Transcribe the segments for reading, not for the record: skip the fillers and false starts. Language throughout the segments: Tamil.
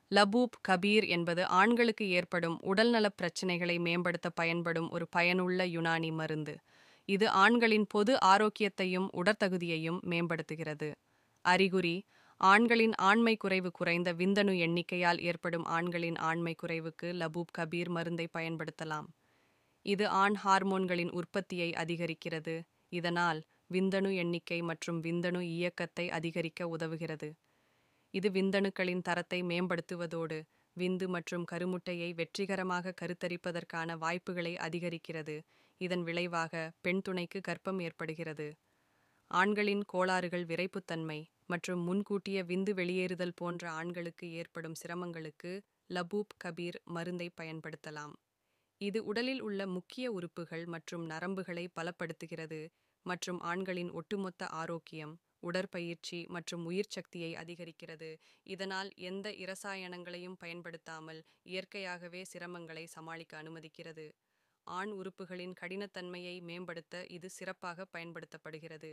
லபூப் கபீர் என்பது ஆண்களுக்கு ஏற்படும் உடல்நலப் பிரச்சினைகளை மேம்படுத்த பயன்படும் ஒரு பயனுள்ள யுனானி மருந்து. இது ஆண்களின் பொது ஆரோக்கியத்தையும் உடற்தகுதியையும் மேம்படுத்துகிறது. அறிகுறி: ஆண்களின் ஆண்மை குறைவு குறைந்த விந்தணு எண்ணிக்கையால் ஏற்படும் ஆண்களின் ஆண்மை குறைவுக்கு லபூப் கபீர் மருந்தை பயன்படுத்தலாம். இது ஆண் ஹார்மோன்களின் உற்பத்தியை அதிகரிக்கிறது, இதனால் விந்தணு எண்ணிக்கை மற்றும் விந்தணு இயக்கத்தை அதிகரிக்க உதவுகிறது. இது விந்தணுக்களின் தரத்தை மேம்படுத்துவதோடு விந்து மற்றும் கருமுட்டையை வெற்றிகரமாக கருத்தரிப்பதற்கான வாய்ப்புகளை அதிகரிக்கிறது. இதன் விளைவாக பெண் துணைக்கு கர்ப்பம் ஏற்படுகிறது. ஆண்களின் கோளாறுகள், விரைப்புத்தன்மை மற்றும் முன்கூட்டிய விந்து வெளியேறுதல் போன்ற ஆண்களுக்கு ஏற்படும் சிரமங்களுக்கு லபூப் கபீர் மருந்தை பயன்படுத்தலாம். இது உடலில் உள்ள முக்கிய உறுப்புகள் மற்றும் நரம்புகளை பலப்படுத்துகிறது மற்றும் ஆண்களின் ஒட்டுமொத்த ஆரோக்கியம், உடற்பயிற்சி மற்றும் உயிர்ச்சக்தியை அதிகரிக்கிறது. இதனால் எந்த இரசாயனங்களையும் பயன்படுத்தாமல் இயற்கையாகவே சிரமங்களை சமாளிக்க அனுமதிக்கிறது. ஆண் உறுப்புகளின் கடினத்தன்மையை மேம்படுத்த இது சிறப்பாக பயன்படுத்தப்படுகிறது.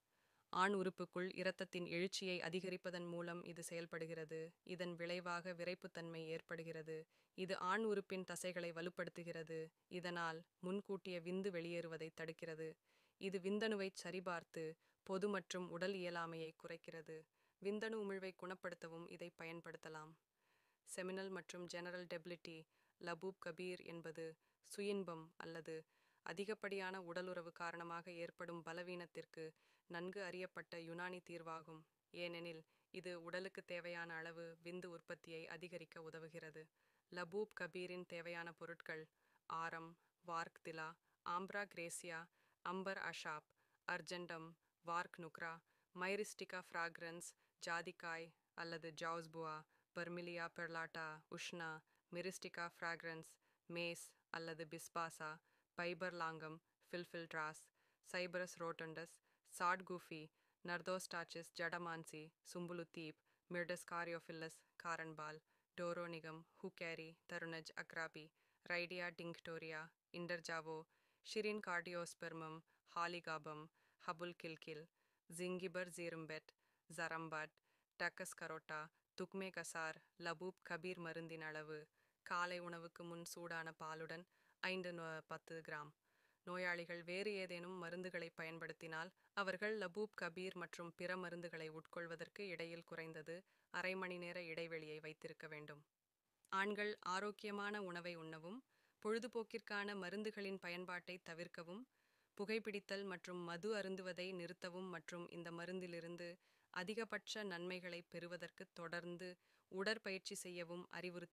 ஆண் உறுப்புக்குள் இரத்தத்தின் எழுச்சியை அதிகரிப்பதன் மூலம் இது செயல்படுகிறது. இதன் விளைவாக விரைப்புத்தன்மை ஏற்படுகிறது. இது ஆண் உறுப்பின் தசைகளை வலுப்படுத்துகிறது, இதனால் முன்கூட்டிய விந்து வெளியேறுவதை தடுக்கிறது. இது விந்தணுவைச் சரிபார்த்து பொது மற்றும் உடல் இயலாமையை குறைக்கிறது. விந்தணு உமிழ்வை குணப்படுத்தவும் இதை பயன்படுத்தலாம். செமினல் மற்றும் ஜெனரல் டெபிலிட்டி: லபூப் கபீர் என்பது சுயின்பம் அல்லது அதிகப்படியான உடலுறவு காரணமாக ஏற்படும் பலவீனத்திற்கு நன்கு அறியப்பட்ட யுனானி தீர்வாகும், ஏனெனில் இது உடலுக்கு தேவையான அளவு விந்து உற்பத்தியை அதிகரிக்க உதவுகிறது. லபூப் கபீரின் தேவையான பொருட்கள்: ஆரம், வார்க் திலா, ஆம்ப்ரா கிரேசியா, அம்பர் அஷாப், அர்ஜெண்டம், வார்க் நுக்ரா, மைரிஸ்டிகா ஃப்ராக்ரன்ஸ், ஜாதிக்காய் அல்லது ஜாஸ்புவா, பர்மிலியா பெர்லாட்டா உஷ்ணா, மிரிஸ்டிகா ஃப்ராக்ரன்ஸ், மேஸ் அல்லது பிஸ்பாசா, பைபர் லாங்கம், ஃபில்ஃபில்ட்ராஸ், சைபரஸ் ரோட்டண்டஸ், சாட்கூஃபி, நர்தோஸ்டாச்சிஸ் ஜடமான்சி, சும்புலுத்தீப், மிர்டஸ் காரியோஃபில்லஸ், காரன்பால், டோரோனிகம், ஹூகேரி, தருணஜ் அக்ராபி, ரைடியா டிங்க்டோரியா, இண்டர்ஜாவோ, ஷிரின் கார்டியோஸ்பெர்மம், ஹாலிகாபம், ஹபுல் கில்கில், ஜிங்கிபர் ஜீரும்பெட், ஜரம்பாட், டக்கஸ் கரோட்டா, துக்மே கசார். லபூப் கபீர் மருந்தின் அளவு: காலை உணவுக்கு முன் சூடான பாலுடன் 5-10 கிராம். நோயாளிகள் வேறு ஏதேனும் மருந்துகளை பயன்படுத்தினால் அவர்கள் லபூப் கபீர் மற்றும் பிற மருந்துகளை உட்கொள்வதற்கு இடையில் குறைந்தது அரை மணி நேர இடைவெளியை வைத்திருக்க வேண்டும். ஆண்கள் ஆரோக்கியமான உணவை உண்ணவும், பொழுதுபோக்கிற்கான மருந்துகளின் பயன்பாட்டை தவிர்க்கவும், புகைப்பிடித்தல் மற்றும் மது அருந்துவதை நிறுத்தவும் மற்றும் இந்த மருந்திலிருந்து அதிகபட்ச நன்மைகளை பெறுவதற்கு தொடர்ந்து உடற்பயிற்சி செய்யவும் அறிவுறுத்த